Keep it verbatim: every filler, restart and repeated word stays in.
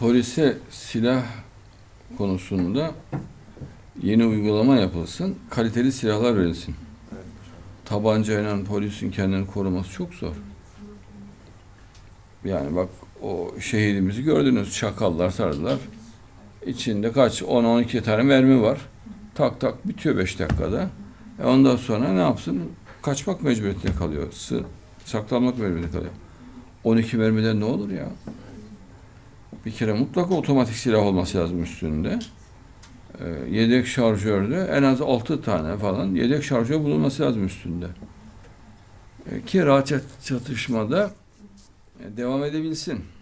polise silah konusunda yeni uygulama yapılsın, kaliteli silahlar verilsin. Tabancayla polisin kendini koruması çok zor. Yani bak o şehidimizi gördünüz, çakallar sardılar. İçinde kaç, on on iki tane mermi var. Tak tak bitiyor beş dakikada. E ondan sonra ne yapsın? Kaçmak mecburiyetinde kalıyor. Sı saklanmak mecburiyetinde kalıyor. on iki mermiden ne olur ya? Bir kere mutlaka otomatik silah olması lazım üstünde. Ee, yedek şarjörde en az altı tane falan yedek şarjör bulunması lazım üstünde. Ee, ki rahat çatışmada devam edebilsin.